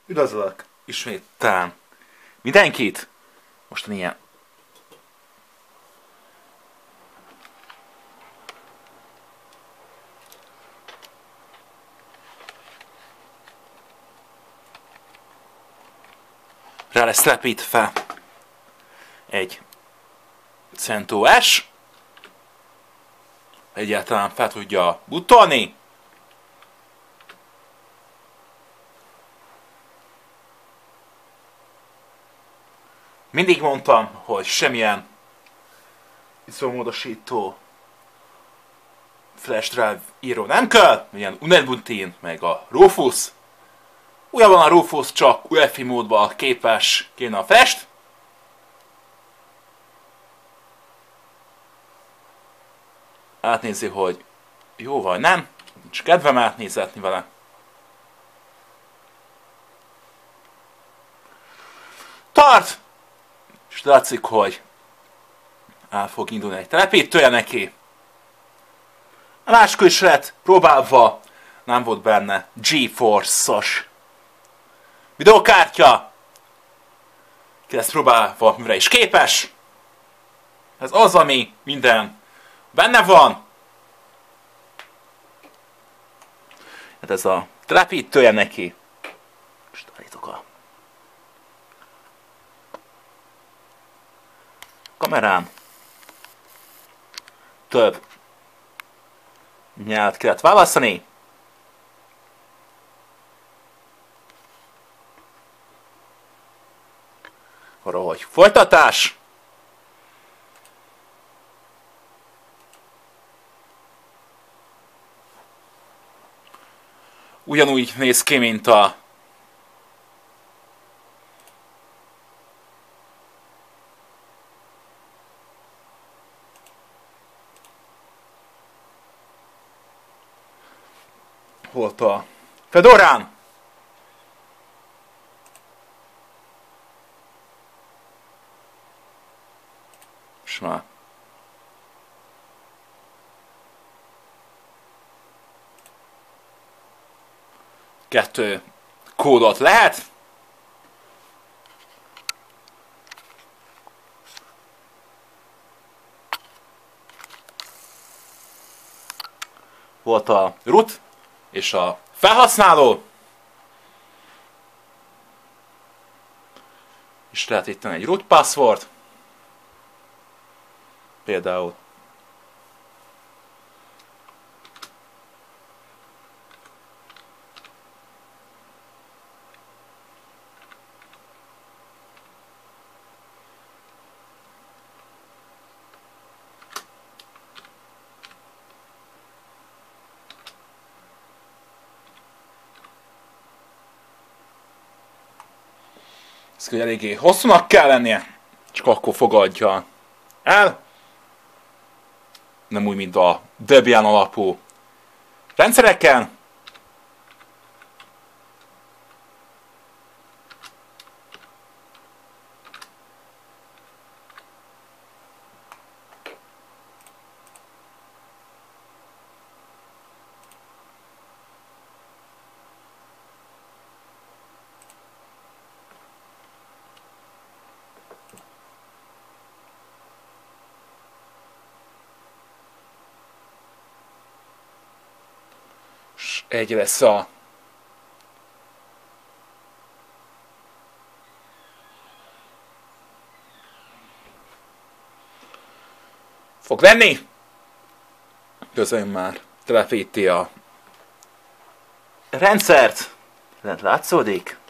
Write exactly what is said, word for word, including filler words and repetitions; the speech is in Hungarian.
Üdvözlök ismétlen mindenkit! Mostan ilyen rá lesz lepítve egy CentOS, egyáltalán fel tudja butolni. Mindig mondtam, hogy semmilyen iszómódosító flash drive író nem kell, ilyen Unetbuntin, meg a Rufus. Újabban a Rufus csak u ef i módban képes kéne a flash-t. Átnézi, hogy jó vagy nem, nincs kedvem átnézetni vele. Tart! És látszik, hogy el fog indulni egy telepítője neki. A másik is lett próbálva, nem volt benne GeForce-os videókártya. Ki lesz próbálva, mire is képes. Ez az, ami minden benne van. Hát ez a telepítője neki. Most állítok a kamerán. Több nyelvet kellett választani. Valahogy folytatás. Ugyanúgy néz ki, mint a volt a Fedorán. És már kettő kódot lehet. Volt a root és a felhasználó. És lehet itt egy root password. Például ez eléggé hosszúnak kell lennie, csak akkor fogadja el. Nem úgy, mint a Debian alapú rendszereken. Egy lesz a fog lenni. Közben már telepíti a rendszert. Lent látszódik.